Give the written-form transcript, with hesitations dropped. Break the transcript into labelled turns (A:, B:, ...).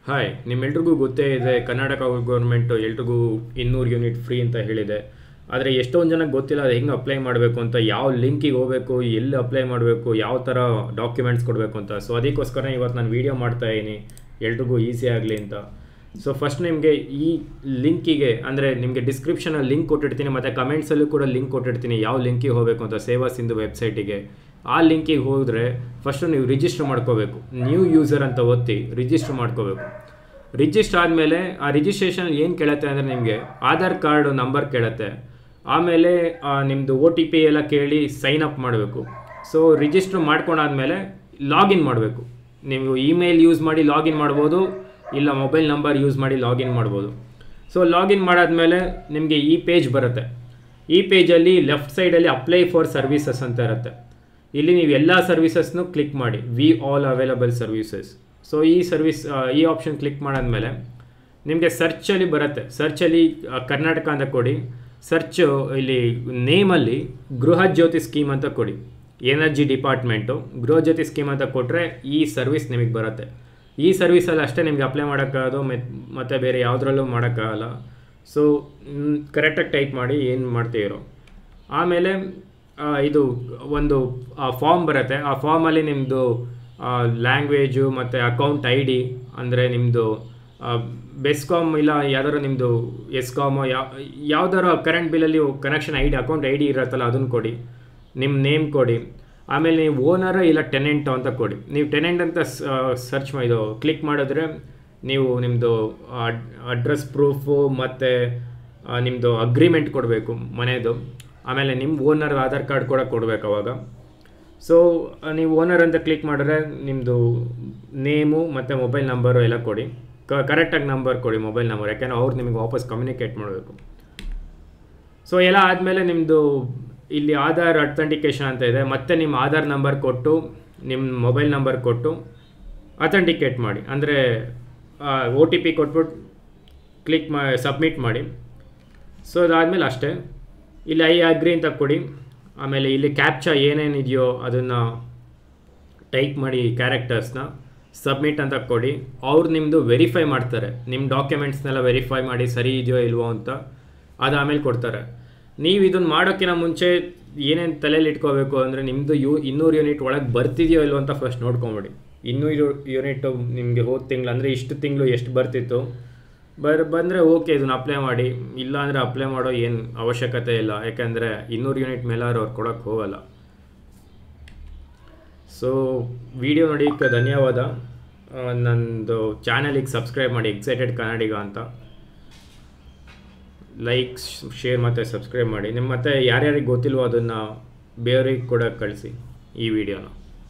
A: Hi, ನಿಮ್ಮೆಲ್ರಿಗೂ ಗೊತ್ತೇ ಇದೆ ಕರ್ನಾಟಕ ಗೌರ್ಮೆಂಟು ಎಲ್ರಿಗೂ 200 ಯೂನಿಟ್ ಫ್ರೀ ಅಂತ ಹೇಳಿದೆ. ಆದರೆ ಎಷ್ಟೊಂದು ಜನಕ್ಕೆ ಗೊತ್ತಿಲ್ಲ ಅದು ಹೆಂಗೆ ಅಪ್ಲೈ ಮಾಡಬೇಕು ಅಂತ, ಯಾವ ಲಿಂಕಿಗೆ ಹೋಗಬೇಕು, ಎಲ್ಲಿ ಅಪ್ಲೈ ಮಾಡಬೇಕು, ಯಾವ ಥರ ಡಾಕ್ಯುಮೆಂಟ್ಸ್ ಕೊಡಬೇಕು ಅಂತ. ಸೊ ಅದಕ್ಕೋಸ್ಕರ ಇವತ್ತು ನಾನು ವೀಡಿಯೋ ಮಾಡ್ತಾಯಿದ್ದೀನಿ, ಎಲ್ರಿಗೂ ಈಸಿ ಆಗಲಿ ಅಂತ. ಸೊ ಫಸ್ಟ್ ನಿಮಗೆ ಈ ಲಿಂಕಿಗೆ ಅಂದರೆ ನಿಮಗೆ ಡಿಸ್ಕ್ರಿಪ್ಷನಲ್ಲಿ ಲಿಂಕ್ ಕೊಟ್ಟಿರ್ತೀನಿ ಮತ್ತು ಕಮೆಂಟ್ಸಲ್ಲೂ ಕೂಡ ಲಿಂಕ್ ಕೊಟ್ಟಿರ್ತೀನಿ ಯಾವ ಲಿಂಕಿಗೆ ಹೋಗಬೇಕು ಅಂತ, ಸೇವಾ ಸಿಂಧು ವೆಬ್ಸೈಟಿಗೆ. ಆ ಲಿಂಕಿಗೆ ಹೋದರೆ ಫಸ್ಟು ನೀವು ರಿಜಿಸ್ಟರ್ ಮಾಡ್ಕೋಬೇಕು. ನ್ಯೂ ಯೂಸರ್ ಅಂತ ಒತ್ತಿ ರಿಜಿಸ್ಟರ್ ಮಾಡ್ಕೋಬೇಕು. ರಿಜಿಸ್ಟರ್ ಆದಮೇಲೆ ಆ ರಿಜಿಸ್ಟ್ರೇಷನ್ ಏನು ಕೇಳುತ್ತೆ ಅಂದರೆ ನಿಮಗೆ ಆಧಾರ್ ಕಾರ್ಡ್ ನಂಬರ್ ಕೇಳುತ್ತೆ. ಆಮೇಲೆ ನಿಮ್ಮದು OTP ಎಲ್ಲ ಕೇಳಿ ಸೈನ್ ಅಪ್ ಮಾಡಬೇಕು. ಸೊ ರಿಜಿಸ್ಟರ್ ಮಾಡ್ಕೊಂಡಾದ್ಮೇಲೆ ಲಾಗಿನ್ ಮಾಡಬೇಕು. ನೀವು ಇಮೇಲ್ ಯೂಸ್ ಮಾಡಿ ಲಾಗಿನ್ ಮಾಡ್ಬೋದು, ಇಲ್ಲ ಮೊಬೈಲ್ ನಂಬರ್ ಯೂಸ್ ಮಾಡಿ ಲಾಗಿನ್ ಮಾಡ್ಬೋದು. ಸೊ ಲಾಗಿನ್ ಮಾಡಾದ್ಮೇಲೆ ನಿಮಗೆ ಈ ಪೇಜ್ ಬರುತ್ತೆ. ಈ ಪೇಜಲ್ಲಿ ಲೆಫ್ಟ್ ಸೈಡಲ್ಲಿ ಅಪ್ಲೈ ಫಾರ್ ಸರ್ವಿಸಸ್ ಅಂತ ಇರುತ್ತೆ. ಇಲ್ಲಿ ನೀವು ಎಲ್ಲ ಸರ್ವಿಸಸ್ನು ಕ್ಲಿಕ್ ಮಾಡಿ, view all available services. So ಈ ಆಪ್ಷನ್ ಕ್ಲಿಕ್ ಮಾಡಾದ್ಮೇಲೆ ನಿಮಗೆ ಸರ್ಚಲ್ಲಿ ಬರುತ್ತೆ. ಸರ್ಚಲ್ಲಿ ಕರ್ನಾಟಕ ಅಂತ ಕೊಡಿ. ಸರ್ಚು ಇಲ್ಲಿ ನೇಮಲ್ಲಿ ಗೃಹಜ್ಯೋತಿ ಸ್ಕೀಮ್ ಅಂತ ಕೊಡಿ. ಎನರ್ಜಿ ಡಿಪಾರ್ಟ್ಮೆಂಟು ಗೃಹಜ್ಯೋತಿ ಸ್ಕೀಮ್ ಅಂತ ಕೊಟ್ಟರೆ ಈ ಸರ್ವಿಸ್ ನಿಮಗೆ ಬರುತ್ತೆ. ಈ ಸರ್ವಿಸಲ್ಲಿ ಅಷ್ಟೇ ನಿಮಗೆ ಅಪ್ಲೈ ಮಾಡೋಕ್ಕಾಗೋದು, ಮತ್ತು ಬೇರೆ ಯಾವುದ್ರಲ್ಲೂ ಮಾಡೋಕ್ಕಾಗಲ್ಲ. ಸೊ ಕರೆಕ್ಟಾಗಿ ಟೈಪ್ ಮಾಡಿ ಏನು ಮಾಡ್ತೀರೋ. ಆಮೇಲೆ ಇದು ಒಂದು ಫಾರ್ಮ್ ಬರುತ್ತೆ. ಆ ಫಾರ್ಮಲ್ಲಿ ನಿಮ್ಮದು ಲ್ಯಾಂಗ್ವೇಜು ಮತ್ತು ಅಕೌಂಟ್ ID ಅಂದರೆ ನಿಮ್ಮದು ಬೆಸ್ಕಾಮ್ ಇಲ್ಲ ಯಾವ್ದಾರು ನಿಮ್ಮದು ಎಸ್ಕಾಮೋ ಯಾವ್ದಾರು ಕರೆಂಟ್ ಬಿಲ್ಲಲ್ಲಿ ಕನೆಕ್ಷನ್ ಅಕೌಂಟ್ ID ಇರುತ್ತಲ್ಲ ಅದನ್ನು ಕೊಡಿ. ನಿಮ್ಮ ನೇಮ್ ಕೊಡಿ. ಆಮೇಲೆ ನೀವು ಓನರ್ ಇಲ್ಲ ಟೆನೆಂಟು ಅಂತ ಕೊಡಿ. ನೀವು ಟೆನೆಂಟ್ ಅಂತ ಇದು ಕ್ಲಿಕ್ ಮಾಡಿದ್ರೆ ನೀವು ನಿಮ್ಮದು ಅಡ್ರೆಸ್ ಪ್ರೂಫು ಮತ್ತು ನಿಮ್ಮದು ಅಗ್ರಿಮೆಂಟ್ ಕೊಡಬೇಕು ಮನೆಯದು. ಆಮೇಲೆ ನಿಮ್ಮ ಓನರ್ ಆಧಾರ್ ಕಾರ್ಡ್ ಕೂಡ ಕೊಡಬೇಕು ಅವಾಗ. ಸೊ ನೀವು ಓನರ್ ಅಂತ ಕ್ಲಿಕ್ ಮಾಡಿದ್ರೆ ನಿಮ್ಮದು ನೇಮು ಮತ್ತು ಮೊಬೈಲ್ ನಂಬರು ಎಲ್ಲ ಕೊಡಿ. ಕರೆಕ್ಟಾಗಿ ನಂಬರ್ ಕೊಡಿ, ಮೊಬೈಲ್ ನಂಬರ್, ಯಾಕೆಂದರೆ ಅವ್ರು ನಿಮಗೆ ವಾಪಸ್ ಕಮ್ಯುನಿಕೇಟ್ ಮಾಡಬೇಕು. ಸೊ ಎಲ್ಲ ಆದಮೇಲೆ ನಿಮ್ಮದು ಇಲ್ಲಿ ಆಧಾರ್ ಅಥೆಂಟಿಕೇಷನ್ ಅಂತ ಇದೆ. ಮತ್ತು ನಿಮ್ಮ ಆಧಾರ್ ನಂಬರ್ ಕೊಟ್ಟು ನಿಮ್ಮ ಮೊಬೈಲ್ ನಂಬರ್ ಕೊಟ್ಟು ಅಥೆಂಟಿಕೇಟ್ ಮಾಡಿ. ಅಂದರೆ OTP ಕೊಟ್ಬಿಟ್ಟು ಕ್ಲಿಕ್ ಸಬ್ಮಿಟ್ ಮಾಡಿ. ಸೊ ಅದಾದಮೇಲೆ ಅಷ್ಟೇ. ಇಲ್ಲಿ ಐ ಅಗ್ರಿ ಅಂತ ಕೊಡಿ. ಆಮೇಲೆ ಇಲ್ಲಿ ಕ್ಯಾಪ್ಚಾ ಏನೇನಿದೆಯೋ ಅದನ್ನು ಟೈಪ್ ಮಾಡಿ, ಕ್ಯಾರೆಕ್ಟರ್ಸ್ನ ಸಬ್ಮಿಟ್ ಅಂತ ಕೊಡಿ. ಅವ್ರು ನಿಮ್ಮದು ವೆರಿಫೈ ಮಾಡ್ತಾರೆ, ನಿಮ್ಮ ಡಾಕ್ಯುಮೆಂಟ್ಸ್ನೆಲ್ಲ ವೆರಿಫೈ ಮಾಡಿ ಸರಿ ಇದೆಯೋ ಇಲ್ವೋ ಅಂತ. ಅದು ಆಮೇಲೆ ಕೊಡ್ತಾರೆ. ನೀವು ಇದನ್ನು ಮಾಡೋಕ್ಕಿಂತ ಮುಂಚೆ ಏನೇನು ತಲೆಯಲ್ಲಿ ಇಟ್ಕೋಬೇಕು ಅಂದರೆ ನಿಮ್ಮದು 200 ಯೂನಿಟ್ ಒಳಗೆ ಬರ್ತಿದೆಯೋ ಇಲ್ವೋ ಅಂತ ಫಸ್ಟ್ ನೋಡ್ಕೊಂಬಿಡಿ. 200 ಯೂನಿಟು ನಿಮಗೆ ಹೋದ ತಿಂಗಳು ಅಂದರೆ ಇಷ್ಟು ತಿಂಗಳು ಎಷ್ಟು ಬರ್ತಿತ್ತು ಬಂದರೆ ಓಕೆ, ಇದನ್ನು ಅಪ್ಲೈ ಮಾಡಿ. ಇಲ್ಲ ಅಂದರೆ ಅಪ್ಲೈ ಮಾಡೋ ಏನು ಅವಶ್ಯಕತೆ ಇಲ್ಲ, ಯಾಕೆಂದರೆ 200 ಯೂನಿಟ್ ಮೇಲಾದ್ರು ಅವ್ರು ಕೊಡೋಕ್ಕೆ ಹೋಗಲ್ಲ. ಸೊ ವಿಡಿಯೋ ನೋಡೋಕ್ಕೆ ಧನ್ಯವಾದ. ನನ್ನದು ಚಾನಲಿಗೆ ಸಬ್ಸ್ಕ್ರೈಬ್ ಮಾಡಿ, ಎಕ್ಸೈಟೆಡ್ ಕನ್ನಡಿಗ ಅಂತ. ಲೈಕ್, ಶೇರ್ ಮತ್ತು ಸಬ್ಸ್ಕ್ರೈಬ್ ಮಾಡಿ. ನಿಮ್ಮ ಮತ್ತು ಯಾರ್ಯಾರಿಗೆ ಗೊತ್ತಿಲ್ವೋ ಅದನ್ನು ಬೇರೆಯವ್ರಿಗೆ ಕೂಡ ಕಳಿಸಿ ಈ ವಿಡಿಯೋನ.